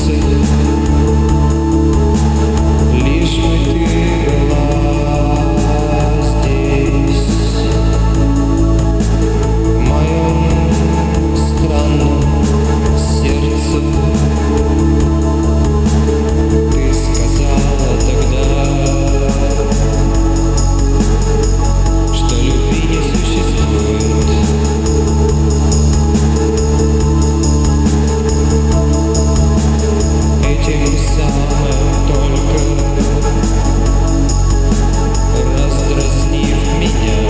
лишь бы ты была здесь, в моем странном сердце. Ты сказала тогда, что любви не существует. Этим самым только раздразнив меня.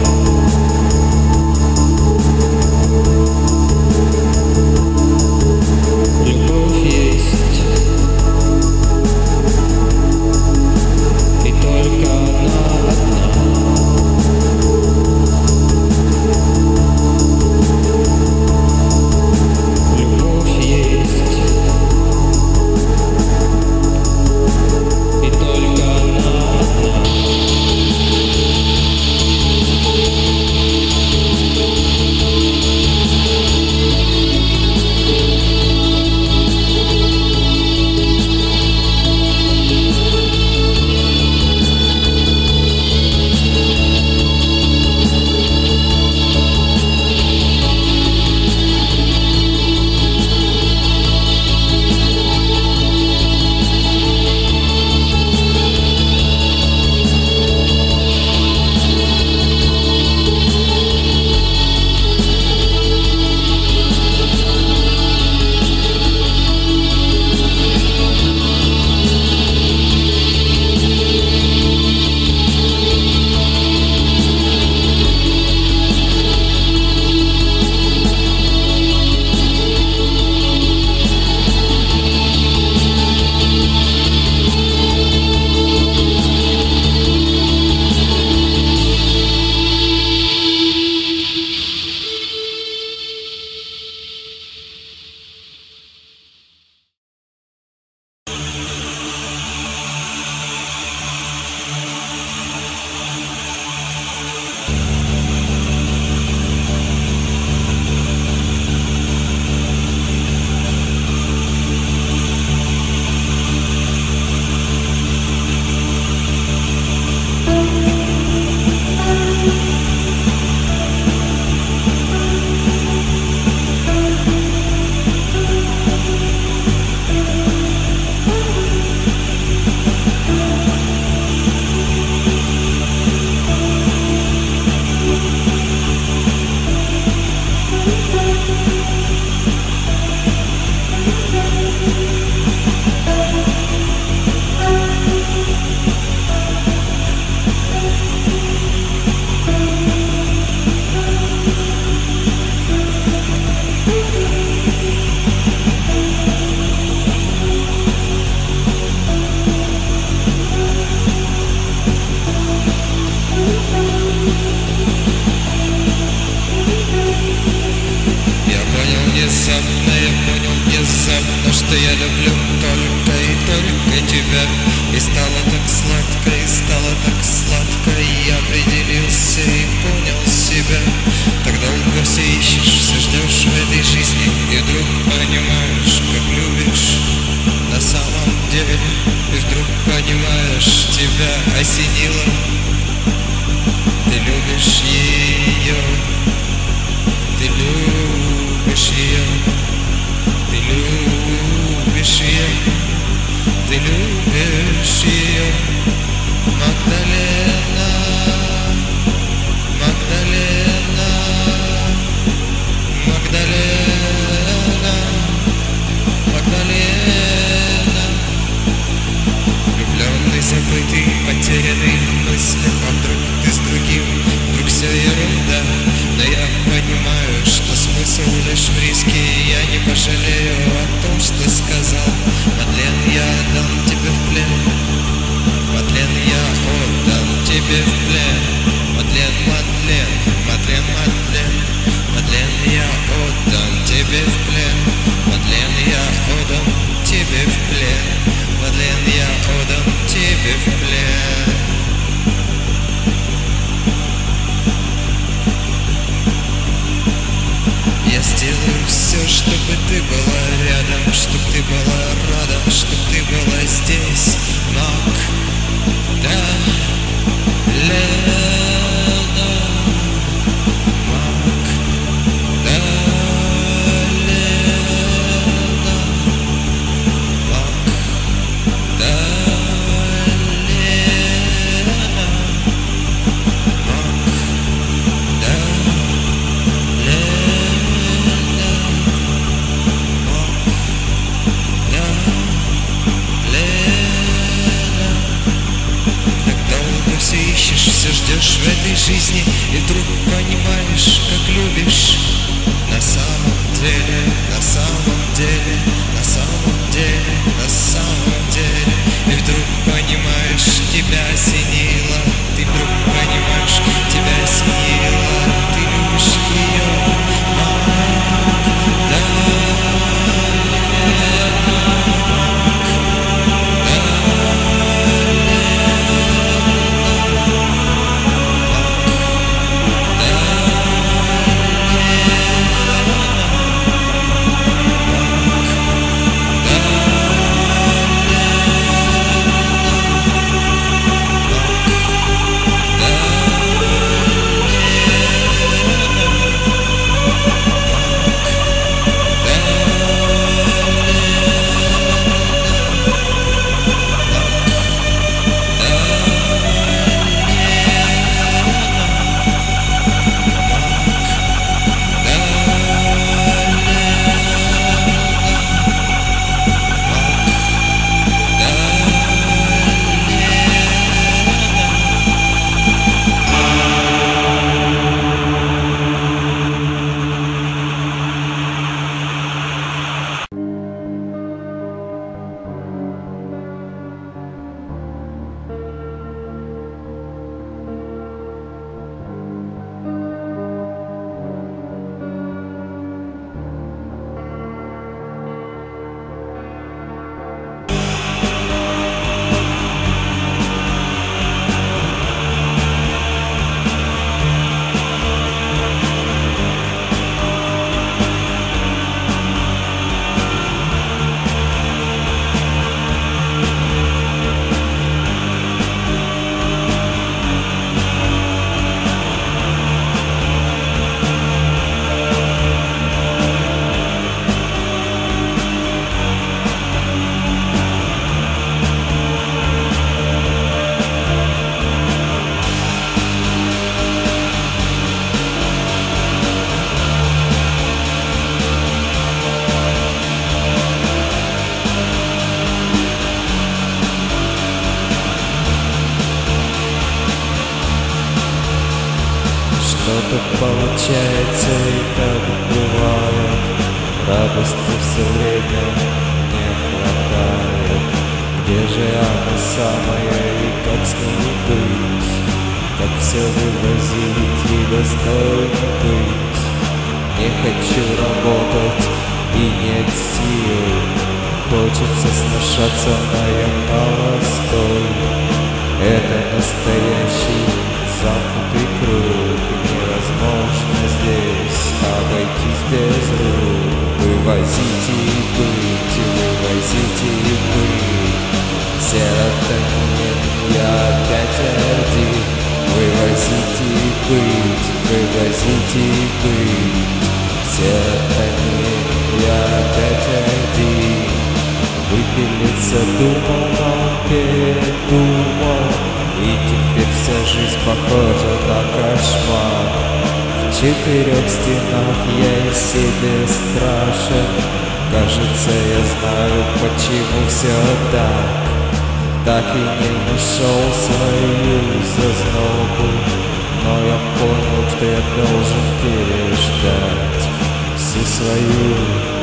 Любовь есть, и только одна. Любовь есть, и только она одна. Внезапно, что я люблю только и только тебя. И стало так сладко, и стало так сладко, и я определился и понял себя. Так долго все ищешь, все ждешь в этой жизни, и вдруг понимаешь, как любишь на самом деле. И вдруг понимаешь, тебя осенило. Ты любишь ее, ты любишь ее. Ты любишь ее, ты любишь ее, Магдалена, Магдалена, Магдалена, Магдалена. Влюбленный, забытый, потерянный в мыслях, а вдруг ты с другим, вдруг все ерунда. Но я понимаю, что смысл лишь в риске, и я не пожалею о том, что сказал. Мадлен, я отдам тебе в плен. Мадлен, я отдам тебе в плен. Мадлен, Мадлен, Мадлен, Мадлен. Мадлен, я отдам тебе в плен. Мадлен, я отдам тебе в плен. Мадлен, я отдам тебе в плен. Я сделаю все, чтобы ты была рядом, чтобы ты была рада. было здесь Магдалена, все ждешь в этой жизни, и вдруг понимаешь, как любишь. На самом деле, на самом деле, на самом деле, на самом деле. И вдруг понимаешь, тебя осенило. Ты вдруг понимаешь, тебя осенило. Ты любишь ее, Что-то получается и так бывает, радости все время не хватает. Где же она самая и как с ней быть? Как все вывозить и достойно быть? Не хочу работать и нет сил, хочется сношаться, но я молодой. Это настоящий замкнутый круг, невозможно здесь обойтись без рук. Вывозить и быть, вывозить и быть. Серотонин, я опять один. Вывозить и быть, вывозить и быть. Серотонин, я опять один. Выпилиться думал, но передумал, и теперь вся жизнь похожа на кошмар. В 4 стенах я и себе страшен. Кажется, я знаю, почему все так. Так и не нашел свою зазнобу, но я понял, что я должен переждать всю свою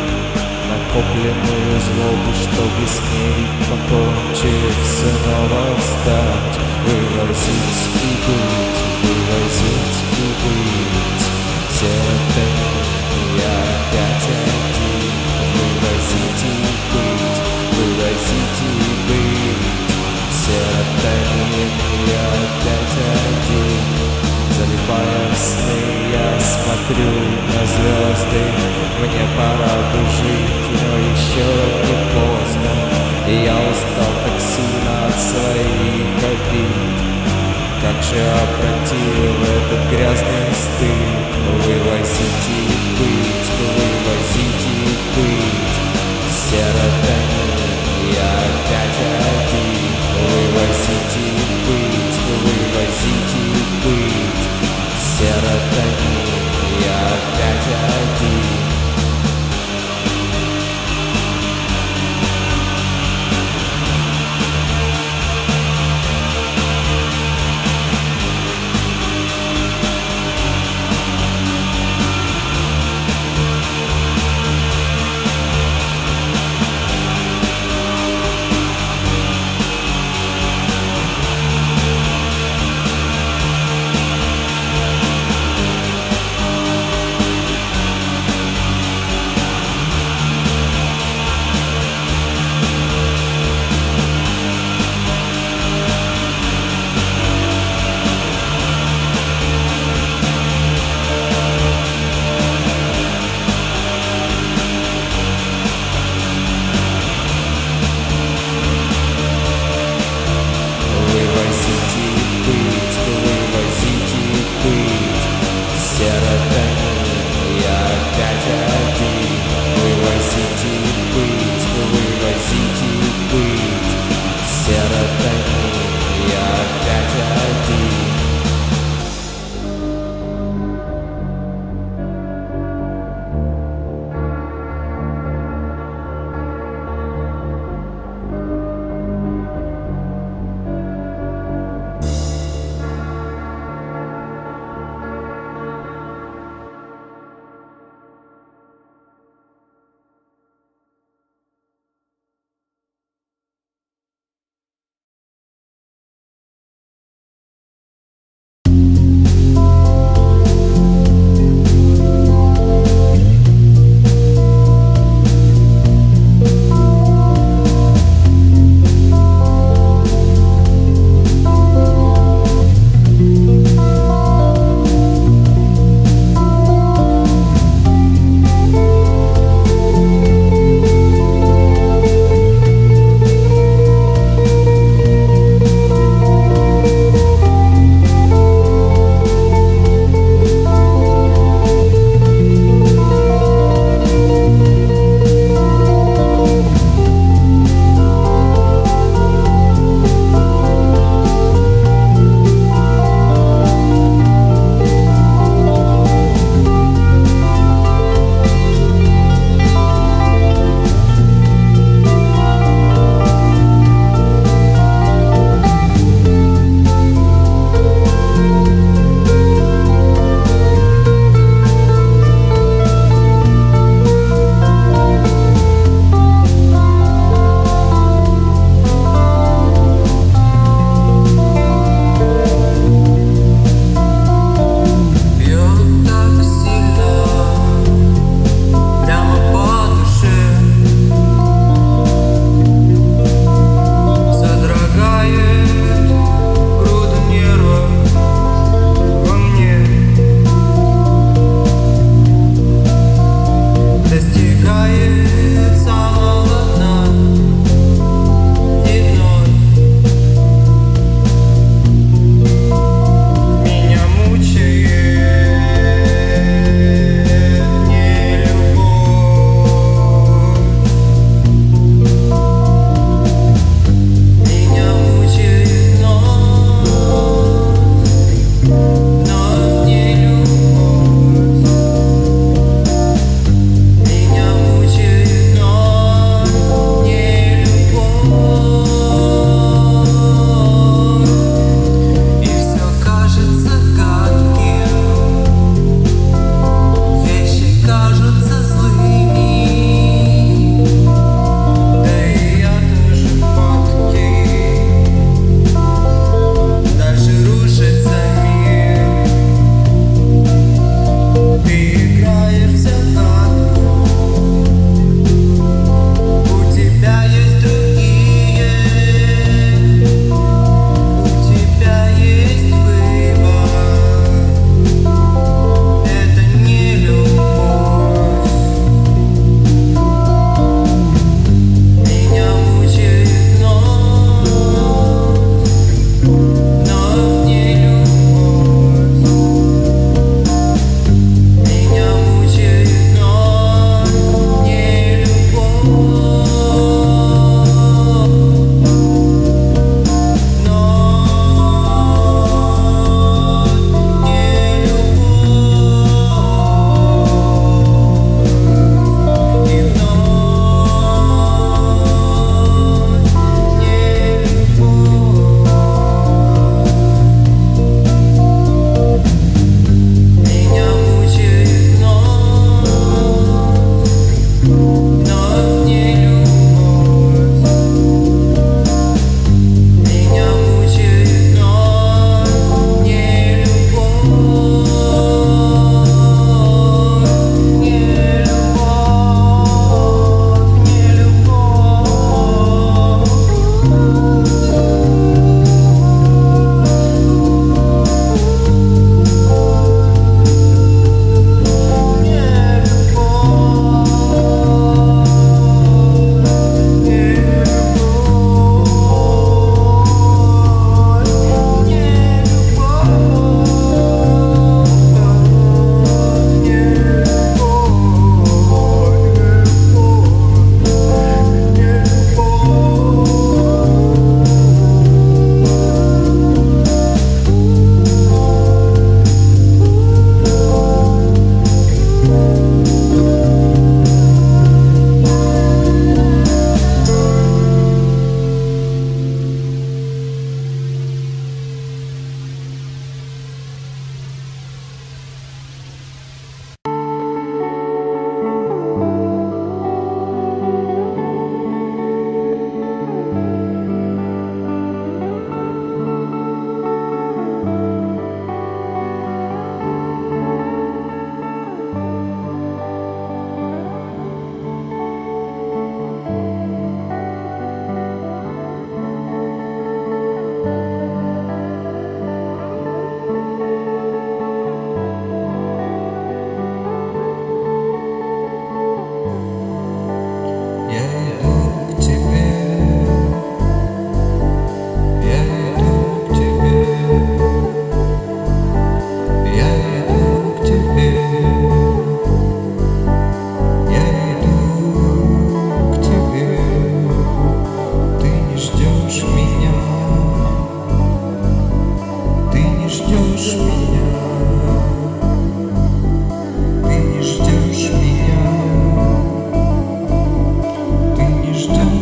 накопленную злобу, чтобы с ней покончив снова встать. Вывозить и быть, вывозить и быть. Серотонин, я опять один. Вывозить и быть, вывозить и быть. Серотонин, я опять один. Залипая в сны, я смотрю на звезды. Мне пора бы жить, но еще не поздно. Я устал так сильно от своих обид. Как же опротивил этот грязный стыд. Вывозите и быть, вывозите и быть. Серотонин, я опять один. Вывозите и быть, вывозите и быть. Серотонин, я опять один.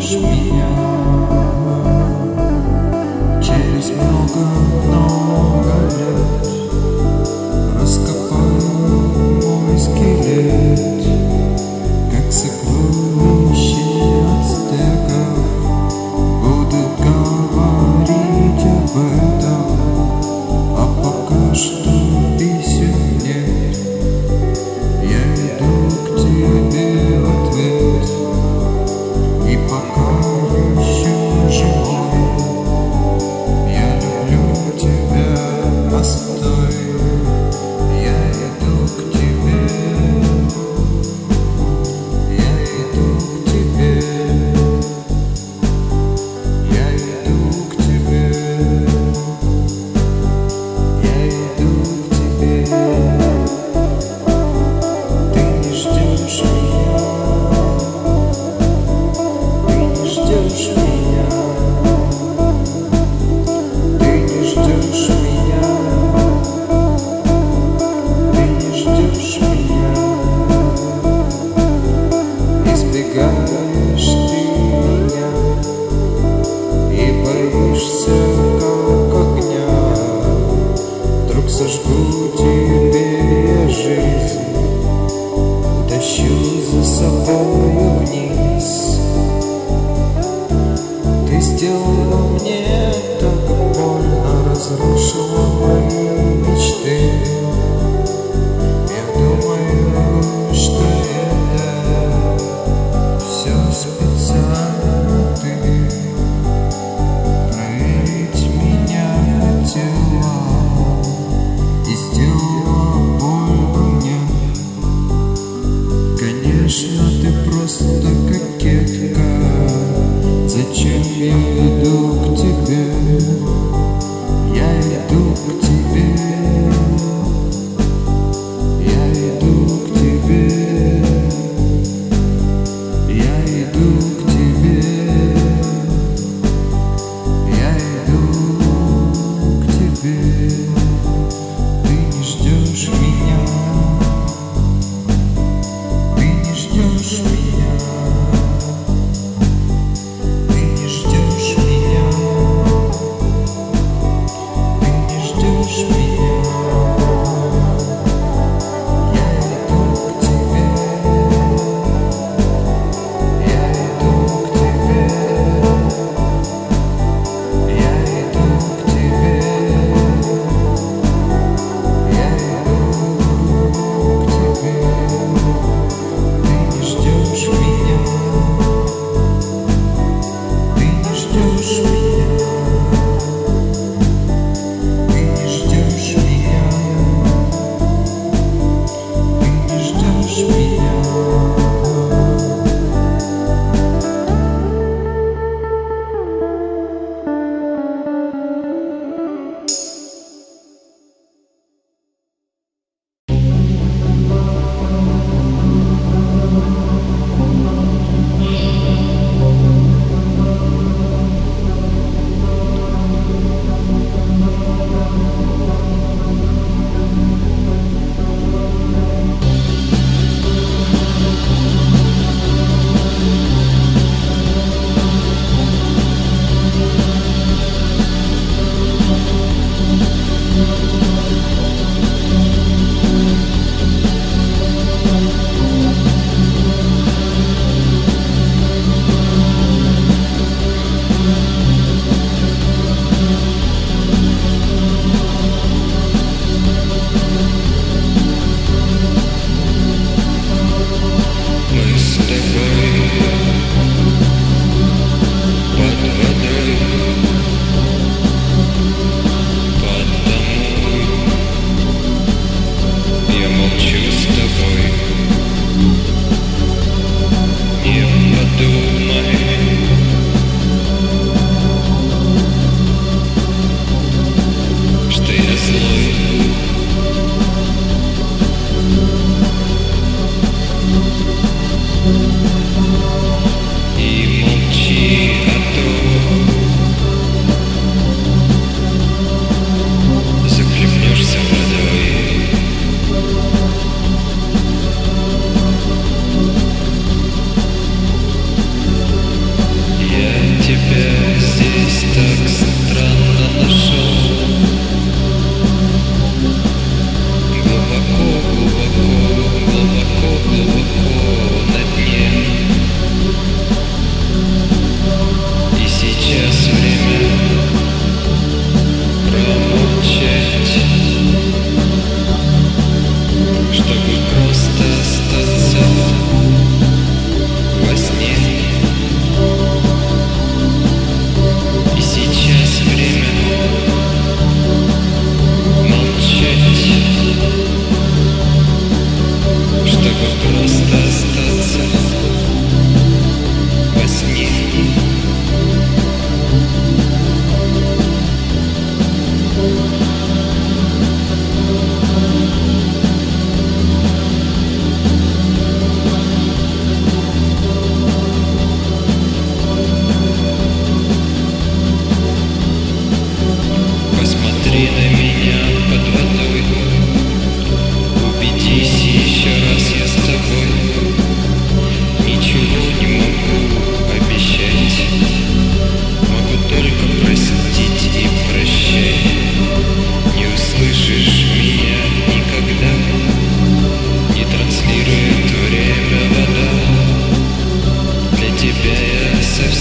ждешь меня. Через много лет раскопаю мой скелет, как сокровище ацтеков. Буду говорить об этом, а пока что писем нет. Я иду к тебе в ответ, и пока еще живой. Я люблю тебя, постой. Я иду к тебе, я иду к тебе, я иду к тебе, я иду к тебе. Ты не ждешь меня, ты не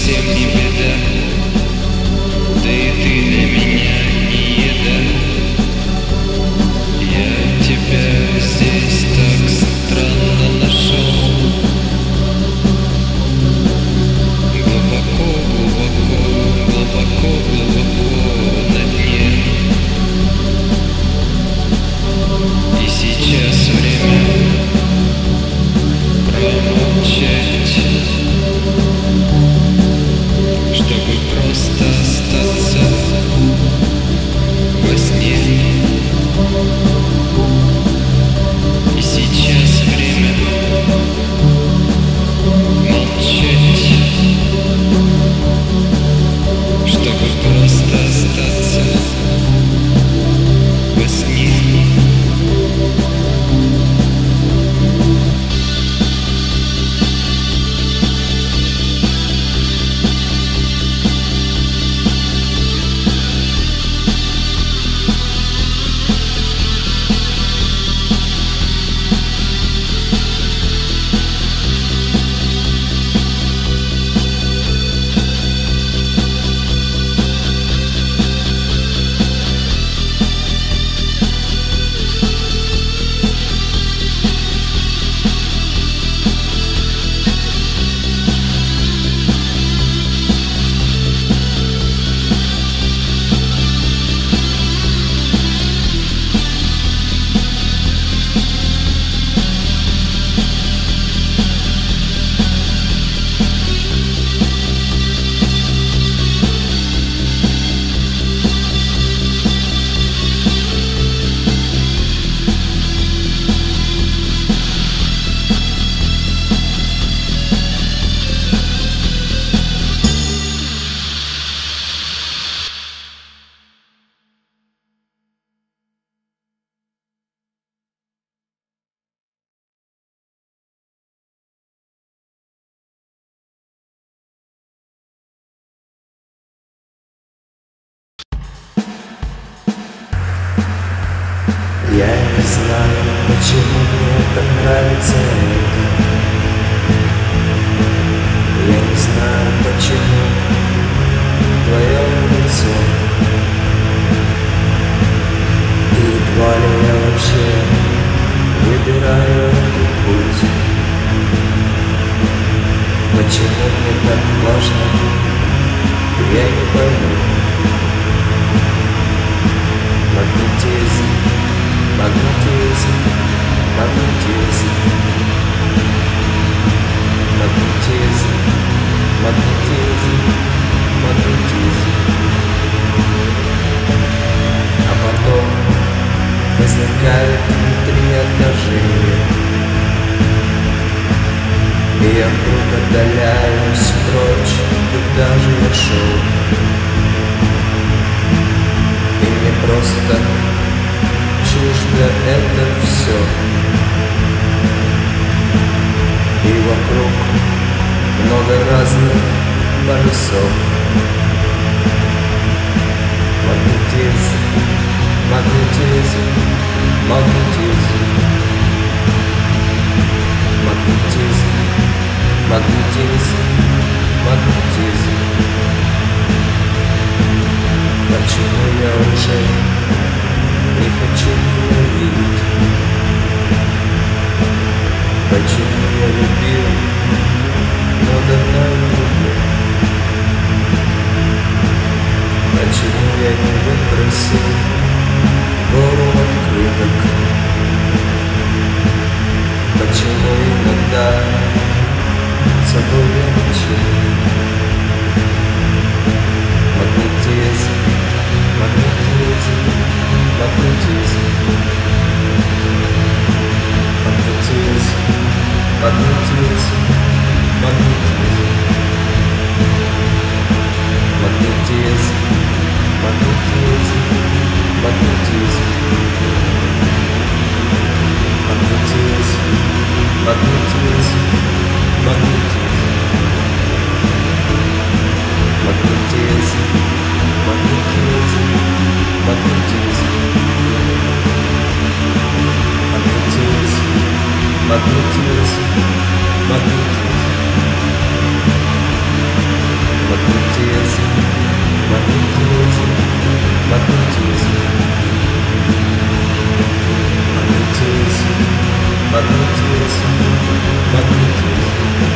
совсем не беда. Да и ты для меня не еда. Я тебя здесь так странно нашел. Глубоко, глубоко, глубоко, глубоко на дне. И сейчас время промолчать, чтобы просто остаться во сне. И сейчас время молчать, чтобы просто остаться во сне. Я не знаю, почему мне так нравится это. Я не знаю, почему твое лицо. И едва ли я вообще выбираю этот путь. Почему мне так важно, я не пойму. Магнетизм, магнетизм, магнетизм, магнетизм, магнетизм, магнетизм. А потом возникает внутри отторжение, и я вдруг отдаляюсь прочь, куда же я шел. И мне просто чуждо это все. И вокруг много разных полюсов. Магнетизм, магнетизм, магнетизм, магнетизм, магнетизм, магнетизм. Почему я уже не хочу ее видеть? Почему я любил, но давно не люблю? Почему я не выбросил гору открыток? Почему иногда собой я молчу? Магнетизм, магнетизм, магнетизм, магнетизм, магнетизм, магнетизм, магнетизм, магнетизм, магнетизм, магнетизм, магнетизм, магнетизм. Магнетизм, магнетизм, магнетизм. Магнетизм, магнетизм, магнетизм.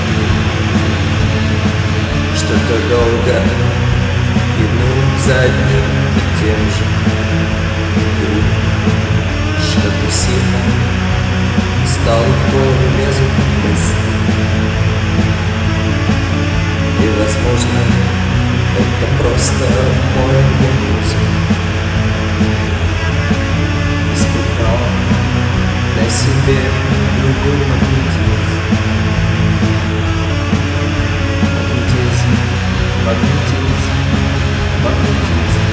Что-то долго иду за одним и тем же. Вдруг что-то сильно стало в голову лезу мысли. И, возможно, это просто мой организм испытал на себе другой магнетизм. Магнетизм, магнетизм, магнетизм.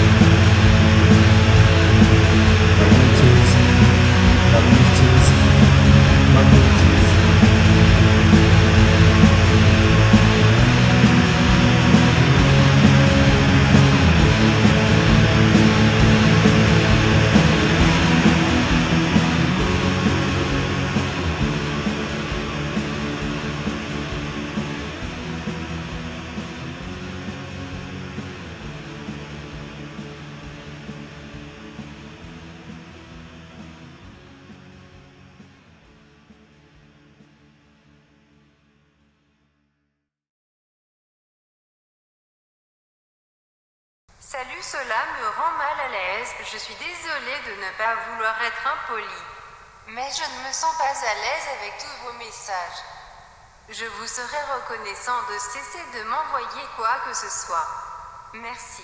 Магнетизм, магнетизм, магнетизм. Salut, cela me rend mal à l'aise. Je suis désolée de ne pas vouloir être impoli. Mais je ne me sens pas à l'aise avec tous vos messages. Je vous serais reconnaissant de cesser de m'envoyer quoi que ce soit. Merci.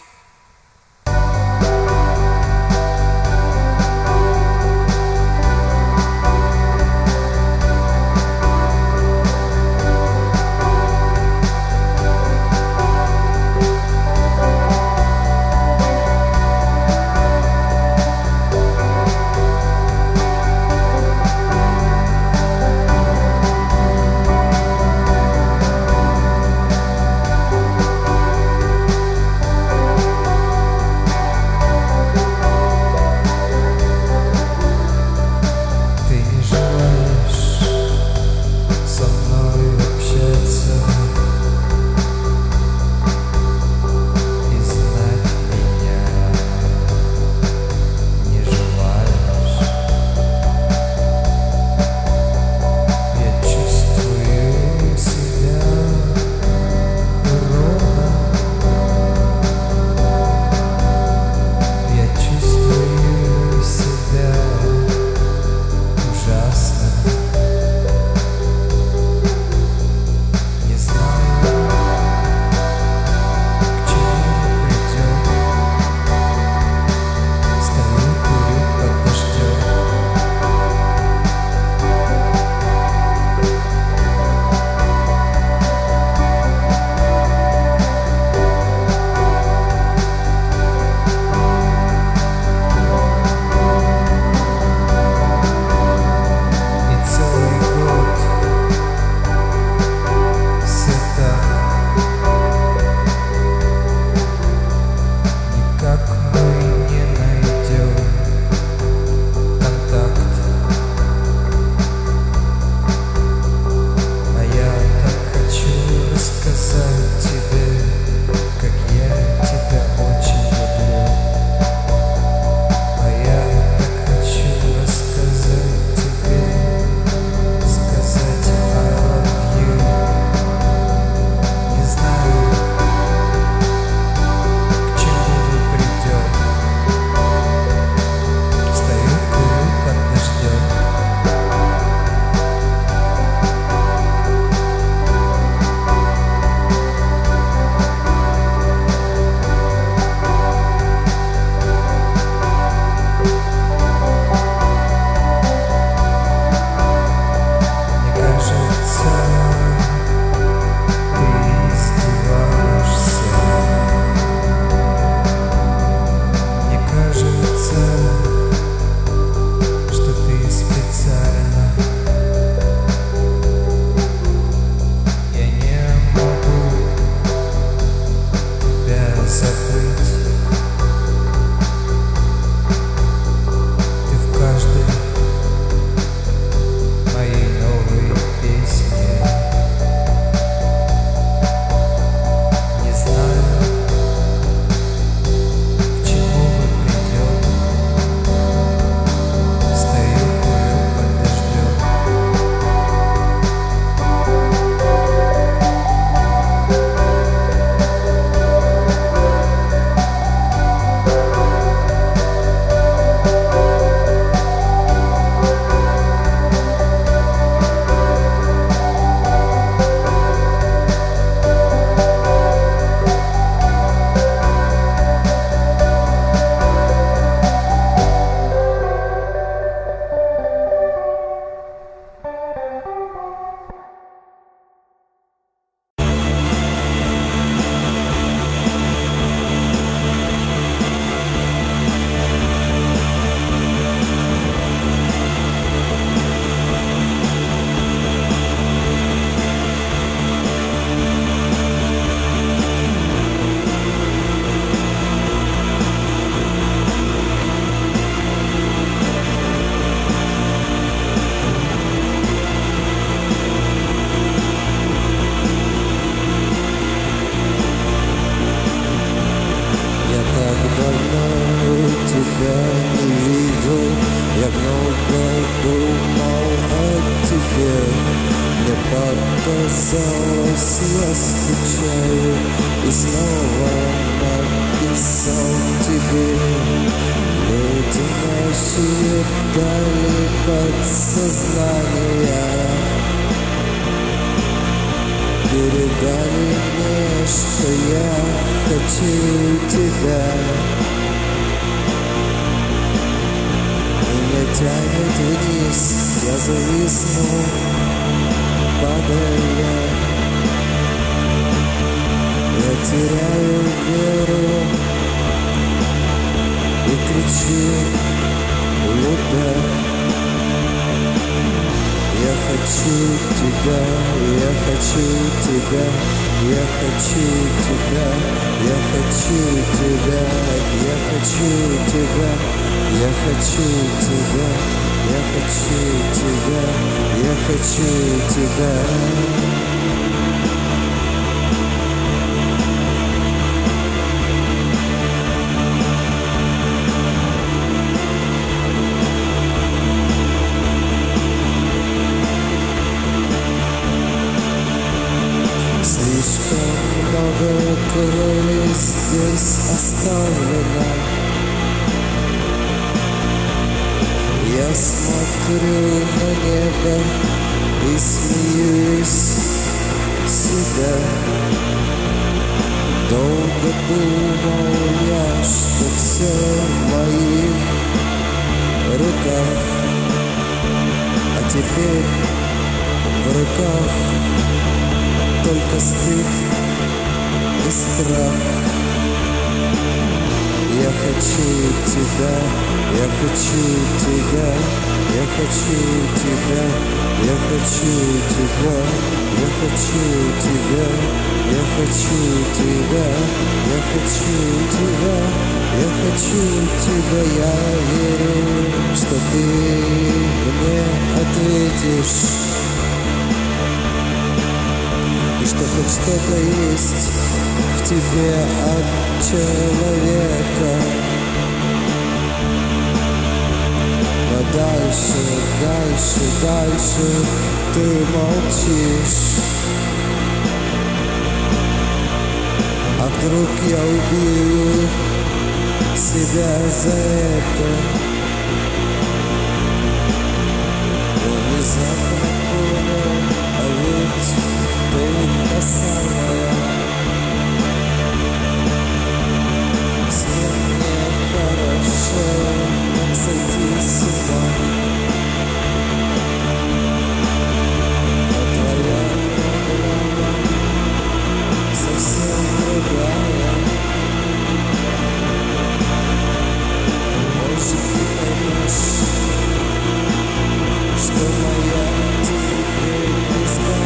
казалось, я скучаю и снова написал тебе. Леденящие дали подсознания передали мне, что я хочу тебя. Меня тянет вниз, я зависну, падая. Я теряю веру и кричу, лука. Я хочу тебя, я хочу тебя, я хочу тебя, я хочу тебя, я хочу тебя, я хочу тебя, я хочу тебя, я хочу тебя. Слишком много крови здесь оставлено. Я смотрю на небо и смеюсь себя. Долго думал я, что все в моих руках, а теперь в руках только стыд и страх. Я хочу тебя, я хочу тебя, я хочу тебя, я хочу тебя, я хочу тебя, я хочу тебя, я хочу тебя, я хочу тебя. Я верю, что ты мне ответишь, и что хоть что-то есть в тебе от человека. Но дальше, дальше, дальше ты молчишь. А вдруг я убью себя за это? Внезапно понял, а ведь ты та самая. С кем мне хорошо сойти с ума. А твоя голова совсем другая. Может, ты поймешь, что моя теперь близка.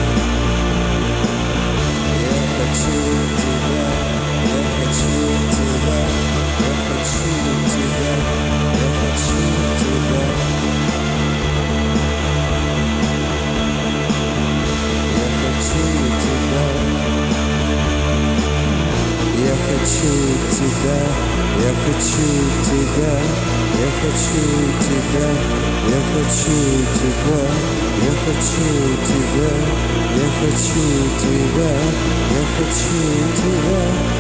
Я хочу тебя, я хочу тебя, я хочу тебя, я хочу тебя. Я хочу тебя, я хочу тебя, я хочу тебя, я хочу тебя, я хочу тебя, я хочу тебя, я хочу тебя, я хочу тебя.